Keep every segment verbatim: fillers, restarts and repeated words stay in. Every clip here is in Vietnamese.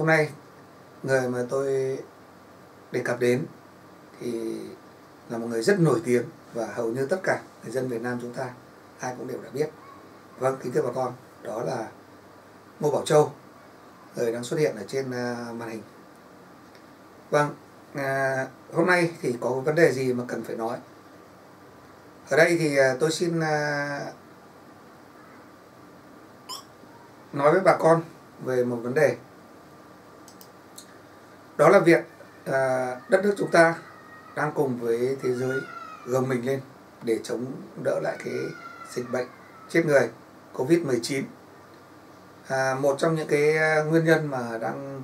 nay người mà tôi đề cập đến thì là một người rất nổi tiếng và hầu như tất cả người dân Việt Nam chúng ta ai cũng đều đã biết. Vâng, kính thưa bà con, đó là Ngô Bảo Châu, người đang xuất hiện ở trên màn hình. Vâng, à, hôm nay thì có vấn đề gì mà cần phải nói. Ở đây thì tôi xin à, nói với bà con về một vấn đề. Đó là việc à, đất nước chúng ta đang cùng với thế giới gồng mình lên để chống đỡ lại cái dịch bệnh chết người Covid mười chín. À, một trong những cái nguyên nhân mà đang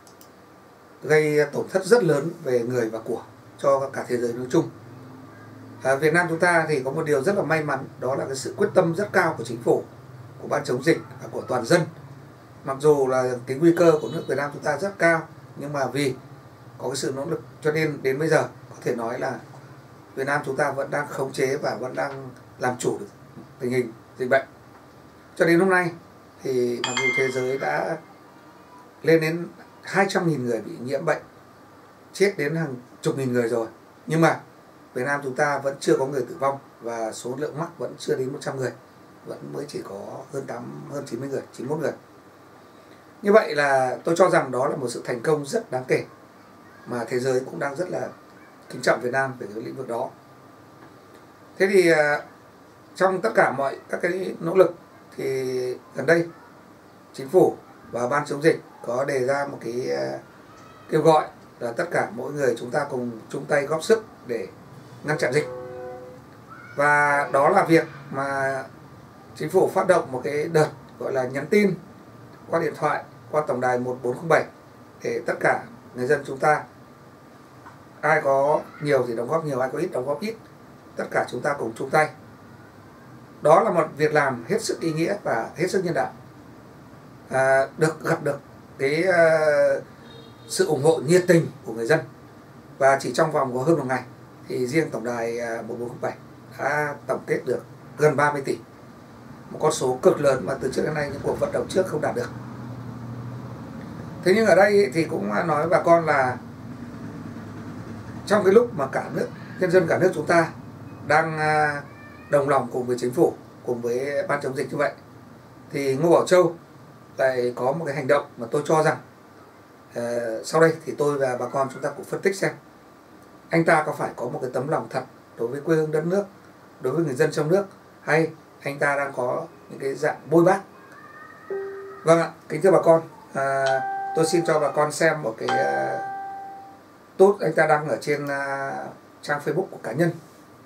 gây tổn thất rất lớn về người và của cho cả thế giới nói chung. À, Việt Nam chúng ta thì có một điều rất là may mắn, đó là cái sự quyết tâm rất cao của chính phủ, của ban chống dịch và của toàn dân. Mặc dù là cái nguy cơ của nước Việt Nam chúng ta rất cao, nhưng mà vì có cái sự nỗ lực cho nên đến bây giờ có thể nói là Việt Nam chúng ta vẫn đang khống chế và vẫn đang làm chủ được tình hình dịch bệnh. Cho đến hôm nay thì mặc dù thế giới đã lên đến hai trăm nghìn người bị nhiễm bệnh, chết đến hàng chục nghìn người rồi, nhưng mà Việt Nam chúng ta vẫn chưa có người tử vong và số lượng mắc vẫn chưa đến một trăm người, vẫn mới chỉ có hơn tám hơn chín mươi người, chín mươi mốt người. Như vậy là tôi cho rằng đó là một sự thành công rất đáng kể mà thế giới cũng đang rất là kính trọng Việt Nam về cái lĩnh vực đó. Thế thì trong tất cả mọi các cái nỗ lực thì gần đây chính phủ và ban chống dịch có đề ra một cái kêu gọi là tất cả mỗi người chúng ta cùng chung tay góp sức để ngăn chặn dịch. Và đó là việc mà chính phủ phát động một cái đợt gọi là nhắn tin qua điện thoại, qua tổng đài một bốn không bảy để tất cả người dân chúng ta, ai có nhiều thì đóng góp nhiều, ai có ít đóng góp ít, tất cả chúng ta cùng chung tay. Đó là một việc làm hết sức ý nghĩa và hết sức nhân đạo. À, được gặp được cái uh, sự ủng hộ nhiệt tình của người dân, và chỉ trong vòng có hơn một ngày thì riêng tổng đài một bốn không bảy đã tổng kết được gần ba mươi tỷ, một con số cực lớn mà từ trước đến nay những cuộc vận động trước không đạt được. Thế nhưng ở đây thì cũng nói với bà con là trong cái lúc mà cả nước, nhân dân cả nước chúng ta đang đồng lòng cùng với chính phủ, cùng với ban chống dịch như vậy, thì Ngô Bảo Châu lại có một cái hành động mà tôi cho rằng uh, sau đây thì tôi và bà con chúng ta cũng phân tích xem anh ta có phải có một cái tấm lòng thật đối với quê hương đất nước, đối với người dân trong nước, hay anh ta đang có những cái dạng bôi bác. Vâng ạ, kính thưa bà con, à, tôi xin cho bà con xem một cái uh, post anh ta đăng ở trên uh, trang Facebook của cá nhân.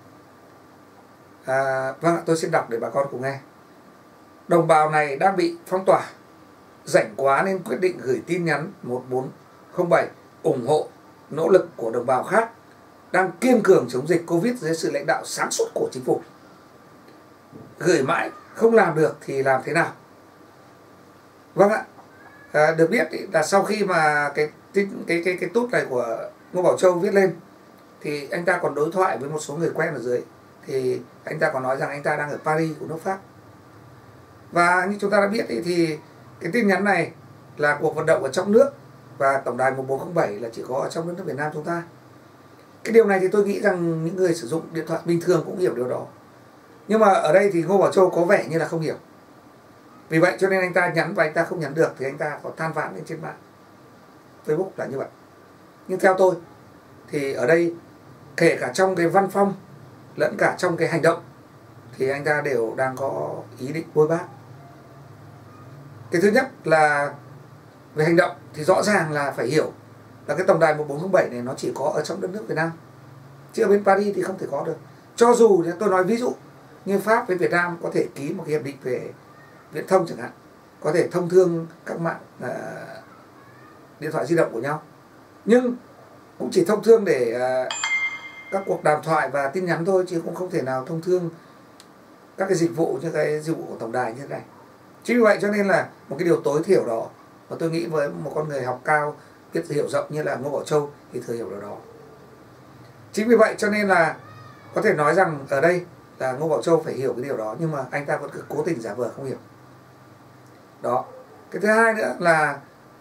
À, vâng ạ, tôi xin đọc để bà con cùng nghe. Đồng bào này đang bị phong tỏa, rảnh quá nên quyết định gửi tin nhắn một bốn không bảy ủng hộ nỗ lực của đồng bào khác đang kiên cường chống dịch Covid dưới sự lãnh đạo sáng suốt của chính phủ. Gửi mãi không làm được thì làm thế nào? Vâng ạ, à, được biết là sau khi mà cái cái cái cái, cái tút này của Ngô Bảo Châu viết lên thì anh ta còn đối thoại với một số người quen ở dưới, thì anh ta còn nói rằng anh ta đang ở Paris của nước Pháp. Và như chúng ta đã biết thì, thì cái tin nhắn này là cuộc vận động ở trong nước, và tổng đài một bốn không bảy là chỉ có ở trong đất nước Việt Nam chúng ta. Cái điều này thì tôi nghĩ rằng những người sử dụng điện thoại bình thường cũng hiểu điều đó. Nhưng mà ở đây thì Ngô Bảo Châu có vẻ như là không hiểu. Vì vậy cho nên anh ta nhắn và anh ta không nhắn được thì anh ta có than vãn lên trên mạng Facebook là như vậy. Nhưng theo tôi thì ở đây kể cả trong cái văn phong lẫn cả trong cái hành động thì anh ta đều đang có ý định bôi bác. Cái thứ nhất là về hành động thì rõ ràng là phải hiểu là cái tổng đài một bốn không bảy này nó chỉ có ở trong đất nước Việt Nam, chứ ở bên Paris thì không thể có được. Cho dù tôi nói ví dụ như Pháp với Việt Nam có thể ký một cái hiệp định về viễn thông chẳng hạn, có thể thông thương các mạng uh, điện thoại di động của nhau, nhưng cũng chỉ thông thương để uh, các cuộc đàm thoại và tin nhắn thôi, chứ cũng không thể nào thông thương các cái dịch vụ như cái dịch vụ của tổng đài như thế này. Chính vì vậy cho nên là một cái điều tối thiểu đó mà tôi nghĩ với một con người học cao, biết hiểu rộng như là Ngô Bảo Châu thì thừa hiểu điều đó. Chính vì vậy cho nên là có thể nói rằng ở đây là Ngô Bảo Châu phải hiểu cái điều đó, nhưng mà anh ta vẫn cứ cố tình giả vờ không hiểu. Đó. Cái thứ hai nữa là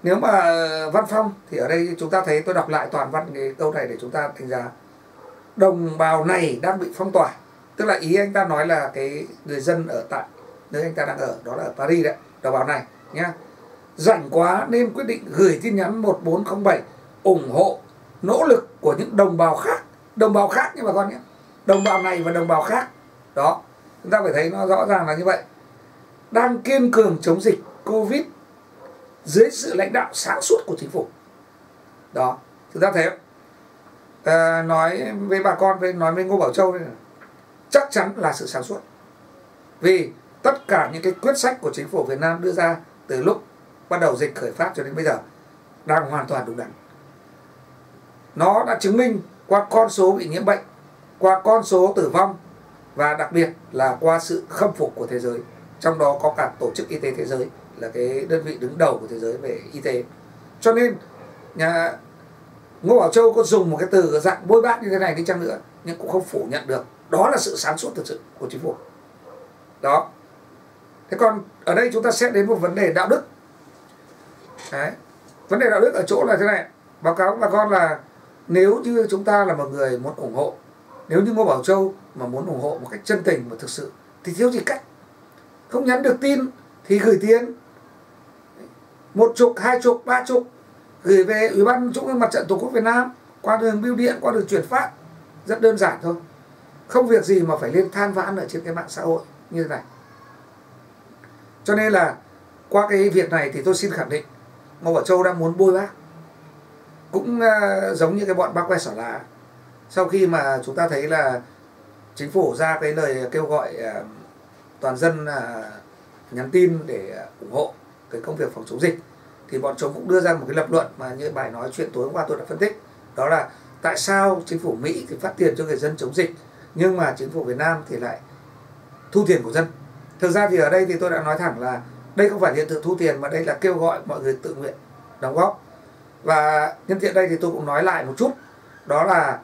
Nếu mà Văn Phong thì ở đây chúng ta thấy, tôi đọc lại toàn văn cái câu này để chúng ta đánh giá. Đồng bào này đang bị phong tỏa, tức là ý anh ta nói là cái người dân ở tại nơi anh ta đang ở, đó là ở Paris đấy, đồng bào này nhá, rảnh quá nên quyết định gửi tin nhắn một bốn không bảy ủng hộ nỗ lực của những đồng bào khác, đồng bào khác nhưng mà con nhé, đồng bào này và đồng bào khác. Đó, chúng ta phải thấy nó rõ ràng là như vậy. Đang kiên cường chống dịch Covid dưới sự lãnh đạo sáng suốt của chính phủ. Đó, chúng ta thấy à, nói với bà con, với nói với Ngô Bảo Châu đây này, chắc chắn là sự sáng suốt. Vì tất cả những cái quyết sách của chính phủ Việt Nam đưa ra từ lúc bắt đầu dịch khởi phát cho đến bây giờ đang hoàn toàn đúng đắn. Nó đã chứng minh qua con số bị nhiễm bệnh, qua con số tử vong, và đặc biệt là qua sự khâm phục của thế giới. Trong đó có cả Tổ chức Y tế Thế giới, là cái đơn vị đứng đầu của thế giới về y tế. Cho nên nhà Ngô Bảo Châu có dùng một cái từ dạng bôi bác như thế này đi chăng nữa, nhưng cũng không phủ nhận được đó là sự sáng suốt thực sự của chính phủ. Đó. Thế còn ở đây chúng ta xét đến một vấn đề đạo đức. Đấy. Vấn đề đạo đức ở chỗ là thế này, báo cáo bà con là nếu như chúng ta là một người muốn ủng hộ, nếu như Ngô Bảo Châu mà muốn ủng hộ một cách chân tình và thực sự thì thiếu gì cách. Không nhắn được tin thì gửi tiền một chục, hai chục, ba chục, gửi về Ủy ban Trung ương Mặt trận Tổ quốc Việt Nam qua đường bưu điện, qua đường chuyển phát, rất đơn giản thôi. Không việc gì mà phải lên than vãn ở trên cái mạng xã hội như thế này. Cho nên là qua cái việc này thì tôi xin khẳng định Ngô Bảo Châu đang muốn bôi bác. Cũng uh, giống như cái bọn bác que xỏ lá. Sau khi mà chúng ta thấy là chính phủ ra cái lời kêu gọi uh, toàn dân uh, nhắn tin để uh, ủng hộ cái công việc phòng chống dịch, thì bọn chúng cũng đưa ra một cái lập luận mà như bài nói chuyện tối hôm qua tôi đã phân tích. Đó là tại sao chính phủ Mỹ thì phát tiền cho người dân chống dịch, nhưng mà chính phủ Việt Nam thì lại thu tiền của dân. Thực ra thì ở đây thì tôi đã nói thẳng là đây không phải hiện tượng thu tiền, mà đây là kêu gọi mọi người tự nguyện đóng góp. Và nhân tiện đây thì tôi cũng nói lại một chút, đó là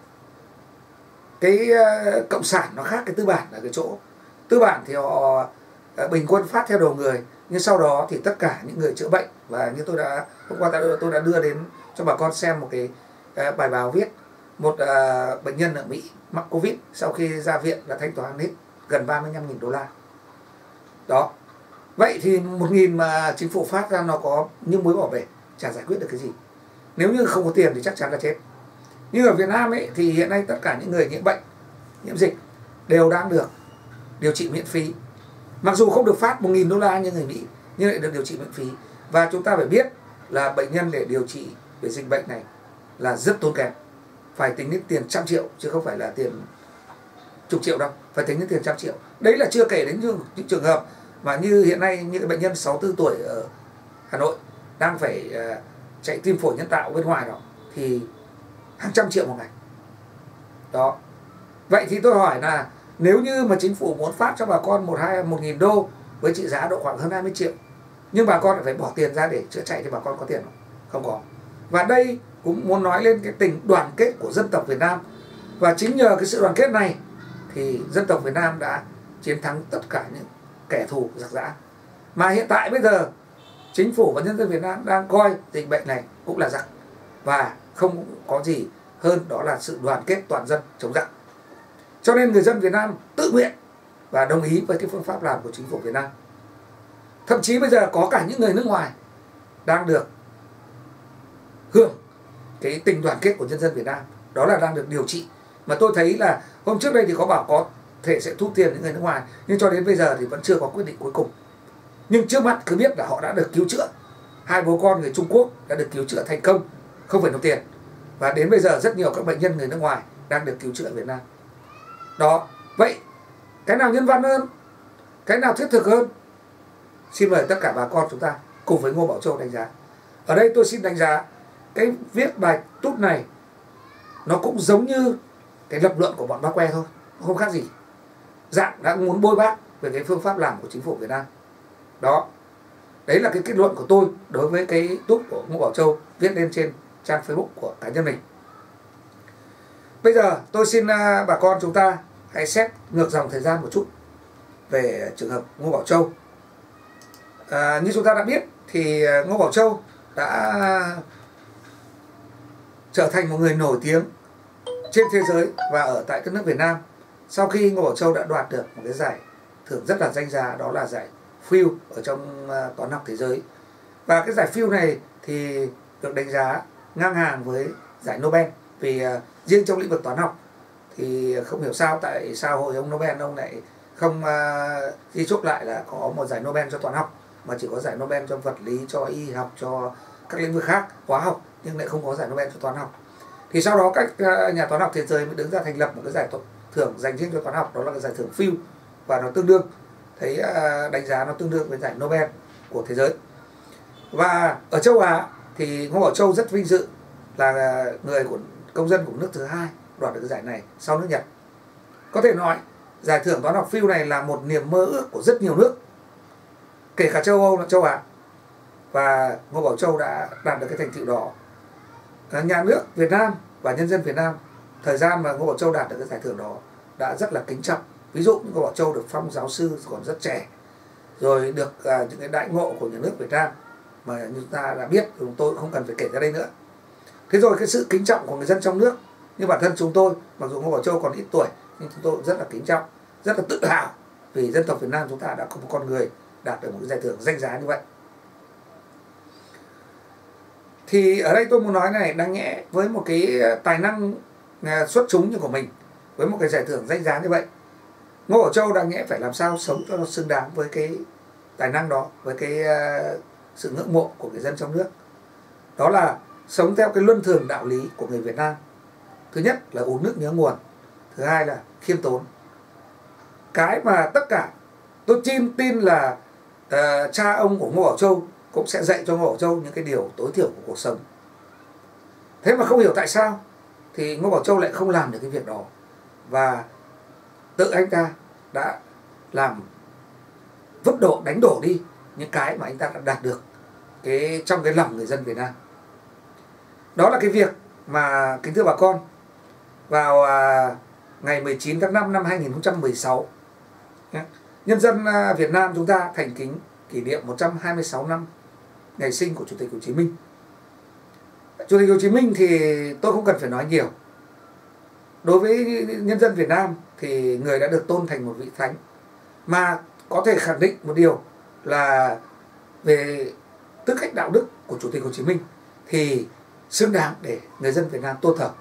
cái cộng sản nó khác cái tư bản ở cái chỗ tư bản thì họ bình quân phát theo đầu người, nhưng sau đó thì tất cả những người chữa bệnh, và như tôi đã hôm qua tôi đã đưa đến cho bà con xem một cái bài báo viết một uh, bệnh nhân ở Mỹ mắc Covid, sau khi ra viện là thanh toán hết gần ba mươi lăm nghìn đô la. Đó. Vậy thì một nghìn mà chính phủ phát ra nó có như muối bỏ bể, chả giải quyết được cái gì. Nếu như không có tiền thì chắc chắn là chết. Nhưng ở Việt Nam ấy thì hiện nay tất cả những người nhiễm bệnh, nhiễm dịch đều đang được điều trị miễn phí. Mặc dù không được phát một nghìn đô la như người Mỹ, nhưng lại được điều trị miễn phí. Và chúng ta phải biết là bệnh nhân để điều trị về dịch bệnh này là rất tốn kém. Phải tính đến tiền trăm triệu chứ không phải là tiền chục triệu đâu, phải tính đến tiền trăm triệu. Đấy là chưa kể đến những, những trường hợp mà như hiện nay những bệnh nhân sáu mươi tư tuổi ở Hà Nội đang phải uh, chạy tim phổi nhân tạo bên ngoài đó thì hàng trăm triệu một ngày. Đó. Vậy thì tôi hỏi là nếu như mà chính phủ muốn phát cho bà con một hai một nghìn đô với trị giá độ khoảng hơn hai mươi triệu, nhưng bà con phải bỏ tiền ra để chữa chạy thì bà con có tiền không? Không có. Và đây cũng muốn nói lên cái tình đoàn kết của dân tộc Việt Nam. Và chính nhờ cái sự đoàn kết này thì dân tộc Việt Nam đã chiến thắng tất cả những kẻ thù giặc giã. Mà hiện tại bây giờ chính phủ và nhân dân Việt Nam đang coi dịch bệnh này cũng là giặc, và không có gì hơn đó là sự đoàn kết toàn dân chống giặc. Cho nên người dân Việt Nam tự nguyện và đồng ý với cái phương pháp làm của chính phủ Việt Nam. Thậm chí bây giờ có cả những người nước ngoài đang được hưởng cái tình đoàn kết của nhân dân Việt Nam, đó là đang được điều trị. Mà tôi thấy là hôm trước đây thì có bảo có thể sẽ thu tiền những người nước ngoài, nhưng cho đến bây giờ thì vẫn chưa có quyết định cuối cùng. Nhưng trước mắt cứ biết là họ đã được cứu chữa. Hai bố con người Trung Quốc đã được cứu chữa thành công, không phải nộp tiền. Và đến bây giờ rất nhiều các bệnh nhân người nước ngoài đang được cứu chữa ở Việt Nam. Đó. Vậy cái nào nhân văn hơn, cái nào thiết thực hơn? Xin mời tất cả bà con chúng ta cùng với Ngô Bảo Châu đánh giá. Ở đây tôi xin đánh giá cái viết bài tút này nó cũng giống như cái lập luận của bọn bác que thôi, không khác gì. Dạng đã muốn bôi bác về cái phương pháp làm của chính phủ Việt Nam. Đó. Đấy là cái kết luận của tôi đối với cái tút của Ngô Bảo Châu viết lên trên trang Facebook của cá nhân mình. Bây giờ tôi xin bà con chúng ta hãy xét ngược dòng thời gian một chút về trường hợp Ngô Bảo Châu. À, như chúng ta đã biết thì Ngô Bảo Châu đã trở thành một người nổi tiếng trên thế giới và ở tại các nước Việt Nam sau khi Ngô Bảo Châu đã đoạt được một cái giải thưởng rất là danh giá, đó là giải Fields ở trong uh, toán học thế giới. Và cái giải Fields này thì được đánh giá ngang hàng với giải Nobel, vì uh, riêng trong lĩnh vực toán học thì không hiểu sao tại sao hội ông Nobel ông lại không uh, ghi chúc lại là có một giải Nobel cho toán học, mà chỉ có giải Nobel cho vật lý, cho y học, cho các lĩnh vực khác, hóa học, nhưng lại không có giải Nobel cho toán học. Thì sau đó các uh, nhà toán học thế giới mới đứng ra thành lập một cái giải thưởng dành riêng cho toán học, đó là cái giải thưởng Fields, và nó tương đương, thấy uh, đánh giá nó tương đương với giải Nobel của thế giới. Và ở châu Á thì Ngô Bảo Châu rất vinh dự là người của công dân của nước thứ hai đoạt được cái giải này sau nước Nhật. Có thể nói giải thưởng toán học Fields này là một niềm mơ ước của rất nhiều nước, kể cả châu Âu và châu Á, và Ngô Bảo Châu đã đạt được cái thành tựu đó. Nhà nước Việt Nam và nhân dân Việt Nam thời gian mà Ngô Bảo Châu đạt được cái giải thưởng đó đã rất là kính trọng. Ví dụ Ngô Bảo Châu được phong giáo sư còn rất trẻ, rồi được uh, những cái đại ngộ của nhà nước Việt Nam mà chúng ta đã biết, chúng tôi không cần phải kể ra đây nữa. Thế rồi cái sự kính trọng của người dân trong nước, như bản thân chúng tôi, mặc dù Ngô Bảo Châu còn ít tuổi nhưng chúng tôi rất là kính trọng, rất là tự hào vì dân tộc Việt Nam chúng ta đã có một con người đạt được một cái giải thưởng danh giá như vậy. Thì ở đây tôi muốn nói này, đáng nhẽ với một cái tài năng xuất chúng như của mình, với một cái giải thưởng danh giá như vậy, Ngô Bảo Châu đáng nhẽ phải làm sao sống cho nó xứng đáng với cái tài năng đó, với cái uh, sự ngưỡng mộ của người dân trong nước. Đó là sống theo cái luân thường đạo lý của người Việt Nam. Thứ nhất là uống nước nhớ nguồn, thứ hai là khiêm tốn. Cái mà tất cả tôi tin tin là uh, cha ông của Ngô Bảo Châu cũng sẽ dạy cho Ngô Bảo Châu những cái điều tối thiểu của cuộc sống. Thế mà không hiểu tại sao thì Ngô Bảo Châu lại không làm được cái việc đó, và tự anh ta đã làm vứt đổ, đánh đổ đi những cái mà anh ta đã đạt được cái trong cái lòng người dân Việt Nam. Đó là cái việc mà, kính thưa bà con, vào à, ngày mười chín tháng năm năm hai nghìn không trăm mười sáu, nhân dân à, Việt Nam chúng ta thành kính kỷ niệm một trăm hai mươi sáu năm ngày sinh của Chủ tịch Hồ Chí Minh. Chủ tịch Hồ Chí Minh thì tôi không cần phải nói nhiều. Đối với nhân dân Việt Nam thì người đã được tôn thành một vị thánh, mà có thể khẳng định một điều là về tư cách đạo đức của Chủ tịch Hồ Chí Minh thì xứng đáng để người dân Việt Nam tôn thờ.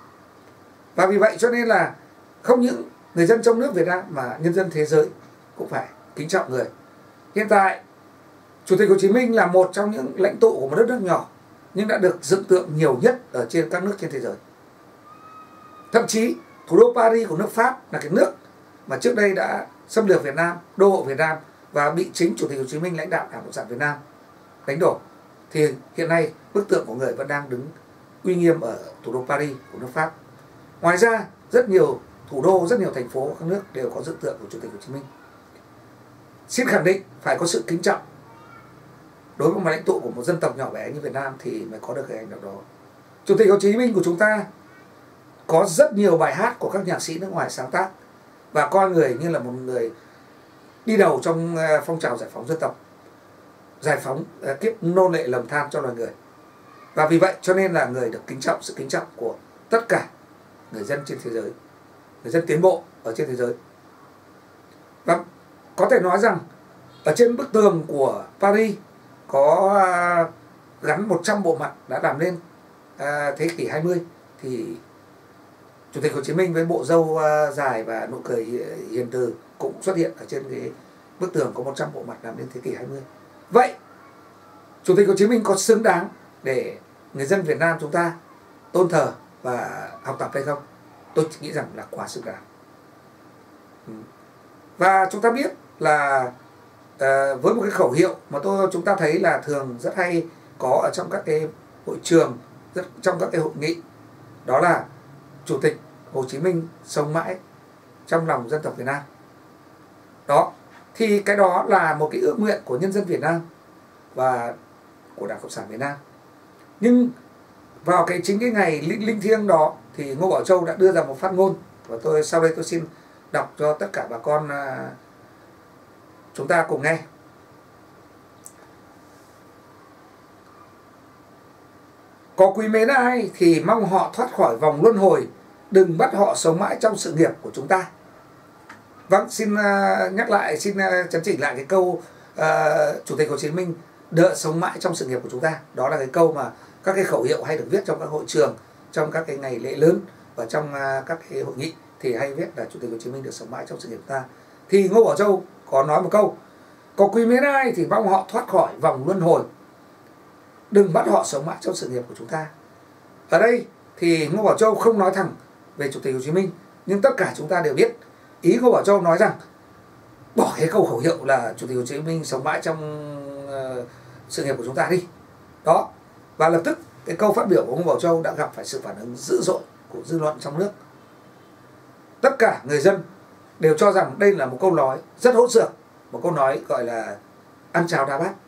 Và vì vậy cho nên là không những người dân trong nước Việt Nam mà nhân dân thế giới cũng phải kính trọng người. Hiện tại Chủ tịch Hồ Chí Minh là một trong những lãnh tụ của một đất nước nhỏ nhưng đã được dựng tượng nhiều nhất ở trên các nước trên thế giới. Thậm chí thủ đô Paris của nước Pháp là cái nước mà trước đây đã xâm lược Việt Nam, đô hộ Việt Nam và bị chính Chủ tịch Hồ Chí Minh lãnh đạo Đảng Cộng sản Việt Nam đánh đổ, thì hiện nay bức tượng của người vẫn đang đứng uy nghiêm ở thủ đô Paris của nước Pháp. Ngoài ra rất nhiều thủ đô, rất nhiều thành phố của các nước đều có dựng tượng của Chủ tịch Hồ Chí Minh. Xin khẳng định phải có sự kính trọng đối với một lãnh tụ của một dân tộc nhỏ bé như Việt Nam thì mới có được cái hành động đó. Chủ tịch Hồ Chí Minh của chúng ta có rất nhiều bài hát của các nhạc sĩ nước ngoài sáng tác và coi người như là một người đi đầu trong phong trào giải phóng dân tộc, giải phóng kiếp nô lệ lầm than cho loài người. Và vì vậy cho nên là người được kính trọng, sự kính trọng của tất cả người dân trên thế giới, người dân tiến bộ ở trên thế giới. Và có thể nói rằng ở trên bức tường của Paris có gắn một trăm bộ mặt đã làm nên thế kỷ hai mươi, thì Chủ tịch Hồ Chí Minh với bộ râu dài và nụ cười hiền từ cũng xuất hiện ở trên cái bức tường có một trăm bộ mặt làm nên thế kỷ hai mươi. Vậy Chủ tịch Hồ Chí Minh có xứng đáng để người dân Việt Nam chúng ta tôn thờ và học tập hay không? Tôi nghĩ rằng là quá xứng đáng. Và chúng ta biết là uh, với một cái khẩu hiệu mà tôi chúng ta thấy là thường rất hay có ở trong các cái hội trường, rất, trong các cái hội nghị, đó là Chủ tịch Hồ Chí Minh sống mãi trong lòng dân tộc Việt Nam. Đó, thì cái đó là một cái ước nguyện của nhân dân Việt Nam và của Đảng Cộng sản Việt Nam. Nhưng vào cái chính cái ngày linh, linh thiêng đó thì Ngô Bảo Châu đã đưa ra một phát ngôn, và tôi sau đây tôi xin đọc cho tất cả bà con à, chúng ta cùng nghe. có quý mến ai thì mong họ thoát khỏi vòng luân hồi, đừng bắt họ sống mãi trong sự nghiệp của chúng ta. Vâng, xin uh, nhắc lại, xin uh, chấn chỉnh lại cái câu uh, Chủ tịch Hồ Chí Minh đợi sống mãi trong sự nghiệp của chúng ta. Đó là cái câu mà các cái khẩu hiệu hay được viết trong các hội trường, trong các cái ngày lễ lớn và trong uh, các cái hội nghị thì hay viết là Chủ tịch Hồ Chí Minh được sống mãi trong sự nghiệp của ta. Thì Ngô Bảo Châu có nói một câu: có quý mến ai thì mong họ thoát khỏi vòng luân hồi, đừng bắt họ sống mãi trong sự nghiệp của chúng ta. Ở đây thì Ngô Bảo Châu không nói thẳng về Chủ tịch Hồ Chí Minh, nhưng tất cả chúng ta đều biết ý Ngô Bảo Châu nói rằng bỏ cái câu khẩu hiệu là Chủ tịch Hồ Chí Minh sống mãi trong uh, sự nghiệp của chúng ta đi. Đó. Và lập tức cái câu phát biểu của Ngô Bảo Châu đã gặp phải sự phản ứng dữ dội của dư luận trong nước. Tất cả người dân đều cho rằng đây là một câu nói rất hỗn xược, một câu nói gọi là ăn cháo đá bát.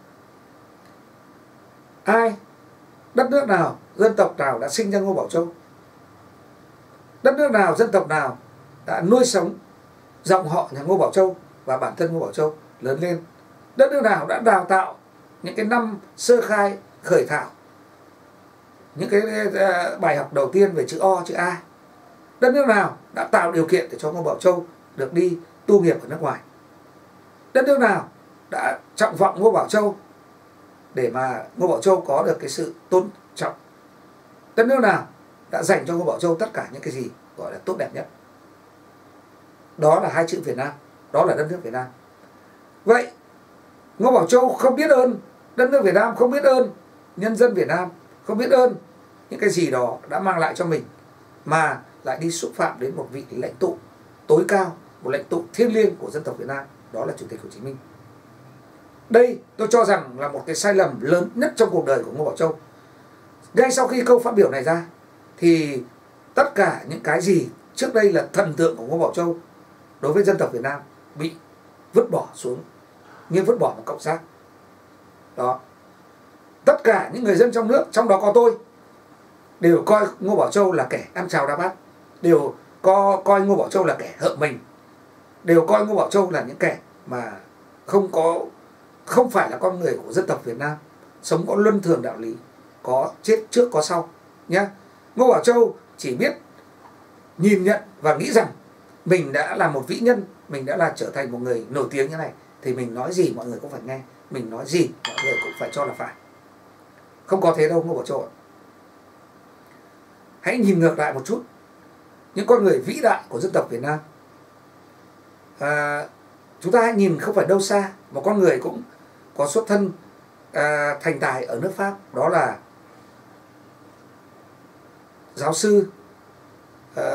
Ai, đất nước nào, dân tộc nào đã sinh ra Ngô Bảo Châu? Đất nước nào, dân tộc nào đã nuôi sống dòng họ nhà Ngô Bảo Châu và bản thân Ngô Bảo Châu lớn lên? Đất nước nào đã đào tạo những cái năm sơ khai, khởi thảo những cái bài học đầu tiên về chữ O, chữ A? Đất nước nào đã tạo điều kiện để cho Ngô Bảo Châu được đi tu nghiệp ở nước ngoài? Đất nước nào đã trọng vọng Ngô Bảo Châu để mà Ngô Bảo Châu có được cái sự tôn trọng? Đất nước nào đã dành cho Ngô Bảo Châu tất cả những cái gì gọi là tốt đẹp nhất? Đó là hai chữ Việt Nam, đó là đất nước Việt Nam. Vậy Ngô Bảo Châu không biết ơn đất nước Việt Nam, không biết ơn nhân dân Việt Nam, không biết ơn những cái gì đó đã mang lại cho mình, mà lại đi xúc phạm đến một vị lãnh tụ tối cao, một lãnh tụ thiêng liêng của dân tộc Việt Nam, đó là Chủ tịch Hồ Chí Minh. Đây tôi cho rằng là một cái sai lầm lớn nhất trong cuộc đời của Ngô Bảo Châu. Ngay sau khi câu phát biểu này ra thì tất cả những cái gì trước đây là thần tượng của Ngô Bảo Châu đối với dân tộc Việt Nam bị vứt bỏ xuống như vứt bỏ một cọng rác. Đó. Tất cả những người dân trong nước, trong đó có tôi, đều coi Ngô Bảo Châu là kẻ ăn cháo đá bát, đều co, coi Ngô Bảo Châu là kẻ hợm mình, đều coi Ngô Bảo Châu là những kẻ mà không có không phải là con người của dân tộc Việt Nam, sống có luân thường đạo lý, có chết trước có sau nhé. Ngô Bảo Châu chỉ biết nhìn nhận và nghĩ rằng mình đã là một vĩ nhân, mình đã là trở thành một người nổi tiếng như này, thì mình nói gì mọi người cũng phải nghe, mình nói gì mọi người cũng phải cho là phải. Không có thế đâu Ngô Bảo Châu ạ. Hãy nhìn ngược lại một chút những con người vĩ đại của dân tộc Việt Nam. À, chúng ta hãy nhìn không phải đâu xa, một con người cũng có xuất thân à, thành tài ở nước Pháp, đó là giáo sư à,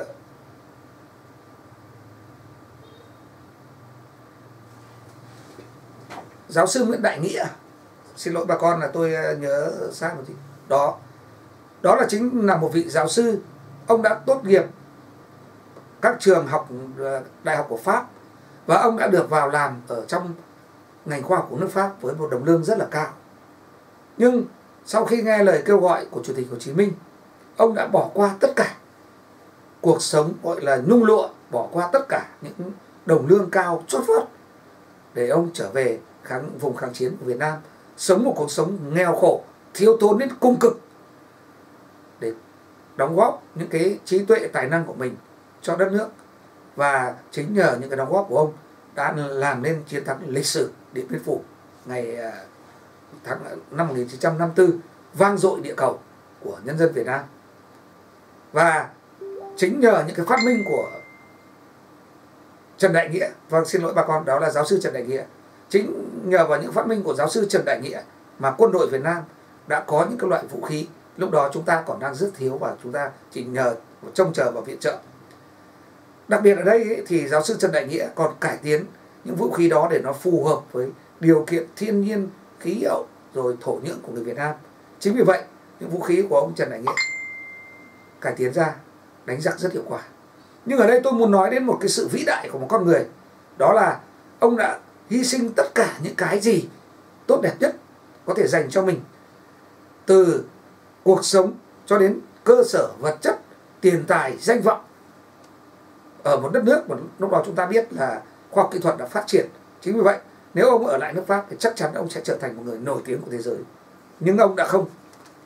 giáo sư Nguyễn Đại Nghĩa. Xin lỗi bà con là tôi nhớ sai một tí. Đó, đó là chính là một vị giáo sư. Ông đã tốt nghiệp các trường học đại học của Pháp và ông đã được vào làm ở trong ngành khoa học của nước Pháp với một đồng lương rất là cao. Nhưng sau khi nghe lời kêu gọi của Chủ tịch Hồ Chí Minh, ông đã bỏ qua tất cả cuộc sống gọi là nhung lụa, bỏ qua tất cả những đồng lương cao chót vót để ông trở về kháng, vùng kháng chiến của Việt Nam, sống một cuộc sống nghèo khổ, thiếu thốn đến cung cực để đóng góp những cái trí tuệ tài năng của mình cho đất nước. Và chính nhờ những cái đóng góp của ông đã làm nên chiến thắng lịch sử Điện Biên Phủ ngày tháng năm một nghìn chín trăm năm mươi tư vang dội địa cầu của nhân dân Việt Nam. Và chính nhờ những cái phát minh của Trần Đại Nghĩa, vâng xin lỗi bà con, đó là giáo sư Trần Đại Nghĩa, chính nhờ vào những phát minh của giáo sư Trần Đại Nghĩa mà quân đội Việt Nam đã có những cái loại vũ khí lúc đó chúng ta còn đang rất thiếu và chúng ta chỉ nhờ trông chờ vào viện trợ. Đặc biệt ở đây ấy, thì giáo sư Trần Đại Nghĩa còn cải tiến những vũ khí đó để nó phù hợp với điều kiện thiên nhiên, khí hậu rồi thổ nhưỡng của người Việt Nam. Chính vì vậy những vũ khí của ông Trần Đại Nghĩa cải tiến ra đánh giặc rất hiệu quả. Nhưng ở đây tôi muốn nói đến một cái sự vĩ đại của một con người, đó là ông đã hy sinh tất cả những cái gì tốt đẹp nhất có thể dành cho mình, từ cuộc sống cho đến cơ sở vật chất, tiền tài, danh vọng, ở một đất nước mà lúc đó chúng ta biết là khoa học kỹ thuật đã phát triển. Chính vì vậy nếu ông ở lại nước Pháp thì chắc chắn ông sẽ trở thành một người nổi tiếng của thế giới. Nhưng ông đã không.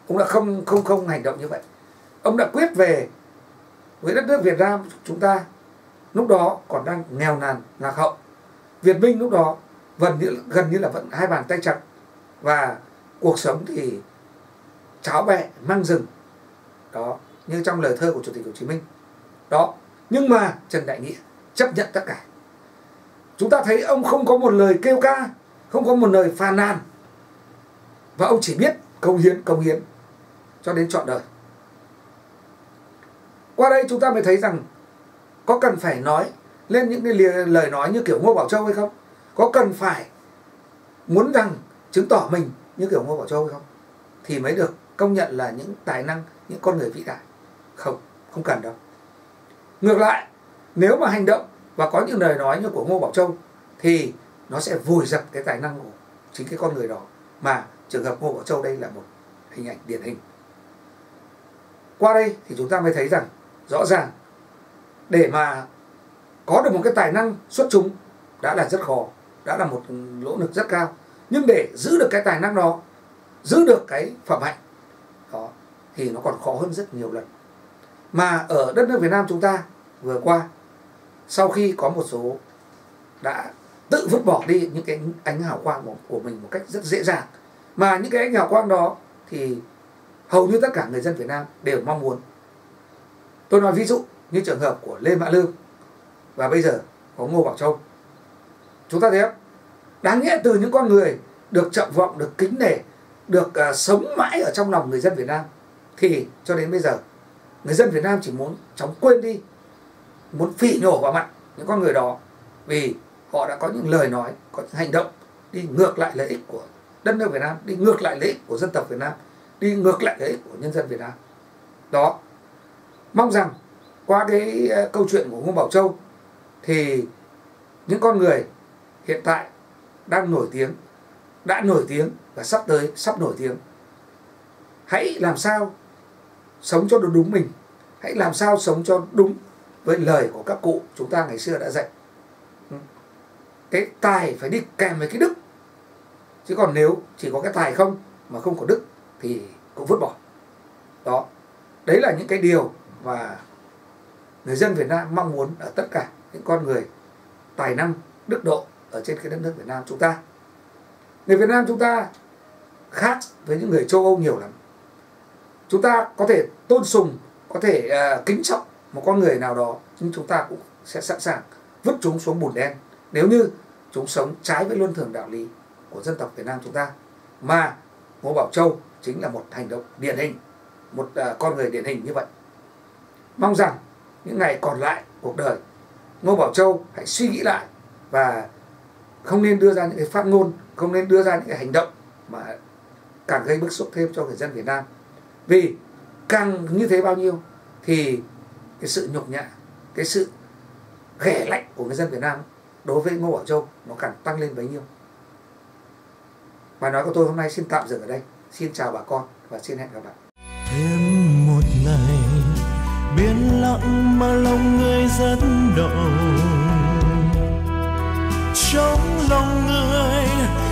ông đã không không không hành động như vậy. Ông đã quyết về với đất nước Việt Nam chúng ta lúc đó còn đang nghèo nàn lạc hậu. Việt Minh lúc đó gần như gần như là vẫn hai bàn tay chặt, và cuộc sống thì cháo bẹ măng rừng đó, như trong lời thơ của Chủ tịch Hồ Chí Minh đó. Nhưng mà Trần Đại Nghĩa chấp nhận tất cả. Chúng ta thấy ông không có một lời kêu ca, không có một lời phàn nàn, và ông chỉ biết công hiến công hiến cho đến trọn đời. Qua đây chúng ta mới thấy rằng có cần phải nói lên những cái lời nói như kiểu Ngô Bảo Châu hay không? Có cần phải muốn rằng chứng tỏ mình như kiểu Ngô Bảo Châu hay không? Thì mới được công nhận là những tài năng, những con người vĩ đại. Không, không cần đâu. Ngược lại, nếu mà hành động và có những lời nói như của Ngô Bảo Châu thì nó sẽ vùi dập cái tài năng của chính cái con người đó. Mà trường hợp Ngô Bảo Châu đây là một hình ảnh điển hình. Qua đây thì chúng ta mới thấy rằng rõ ràng để mà có được một cái tài năng xuất chúng đã là rất khó, đã là một nỗ lực rất cao. Nhưng để giữ được cái tài năng đó, giữ được cái phẩm hạnh đó, thì nó còn khó hơn rất nhiều lần. Mà ở đất nước Việt Nam chúng ta vừa qua, sau khi có một số đã tự vứt bỏ đi những cái ánh hào quang của mình một cách rất dễ dàng, mà những cái ánh hào quang đó thì hầu như tất cả người dân Việt Nam đều mong muốn. Tôi nói ví dụ như trường hợp của Lê Mã Lương, và bây giờ có Ngô Bảo Châu. Chúng ta thấy không? Đáng nhẽ từ những con người được trọng vọng, được kính nể, được uh, sống mãi ở trong lòng người dân Việt Nam, thì cho đến bây giờ người dân Việt Nam chỉ muốn chóng quên đi, muốn phỉ nhổ vào mặt những con người đó, vì họ đã có những lời nói, có những hành động đi ngược lại lợi ích của đất nước Việt Nam, đi ngược lại lợi ích của dân tộc Việt Nam, đi ngược lại lợi ích của nhân dân Việt Nam. Đó. Mong rằng qua cái uh, câu chuyện của Ngô Bảo Châu thì những con người hiện tại đang nổi tiếng, đã nổi tiếng và sắp tới sắp nổi tiếng, hãy làm sao sống cho đúng mình, hãy làm sao sống cho đúng với lời của các cụ chúng ta ngày xưa đã dạy. Cái tài phải đi kèm với cái đức, chứ còn nếu chỉ có cái tài không mà không có đức thì cũng vứt bỏ. Đó, đấy là những cái điều mà người dân Việt Nam mong muốn ở tất cả những con người tài năng, đức độ ở trên cái đất nước Việt Nam chúng ta. Người Việt Nam chúng ta khác với những người châu Âu nhiều lắm. Chúng ta có thể tôn sùng, có thể uh, kính trọng một con người nào đó, nhưng chúng ta cũng sẽ sẵn sàng vứt chúng xuống bùn đen nếu như chúng sống trái với luân thường đạo lý của dân tộc Việt Nam chúng ta. Mà Ngô Bảo Châu chính là một hành động điển hình, một uh, con người điển hình như vậy. Mong rằng những ngày còn lại cuộc đời, Ngô Bảo Châu hãy suy nghĩ lại và không nên đưa ra những cái phát ngôn, không nên đưa ra những cái hành động mà càng gây bức xúc thêm cho người dân Việt Nam. Vì càng như thế bao nhiêu thì cái sự nhục nhã, cái sự ghẻ lạnh của người dân Việt Nam đối với Ngô Bảo Châu nó càng tăng lên bấy nhiêu. Bài nói của tôi hôm nay xin tạm dừng ở đây. Xin chào bà con và xin hẹn gặp lại. Thêm một ngày biển lặng mà lòng người rất động, trong lòng người